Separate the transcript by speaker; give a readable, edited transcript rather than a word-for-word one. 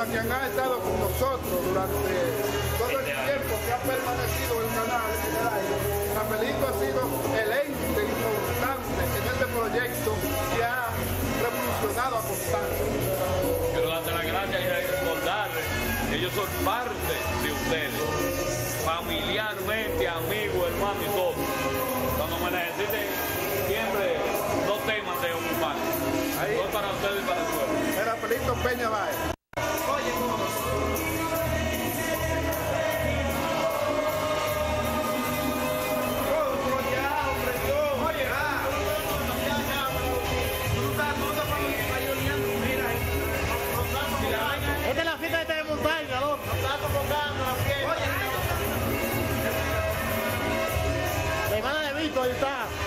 Speaker 1: quien ha estado con nosotros durante todo el tiempo que ha permanecido el canal en el aire. Rafaelito ha sido el ente importante en este proyecto que ha revolucionado a Constanza.
Speaker 2: Quiero darte las gracias y recordarles que ellos son parte de ustedes, familiarmente, amigos, hermanos y todo. Cuando me necesiten, siempre dos temas de ocupar. Dos para ustedes y para el pueblo.
Speaker 1: Era Rafaelito Peña Báez.
Speaker 3: Oye,
Speaker 4: esta es la fiesta de montaña, loco.
Speaker 3: nos está convocando la fiesta.
Speaker 4: La hermana de Víctor, ahí está.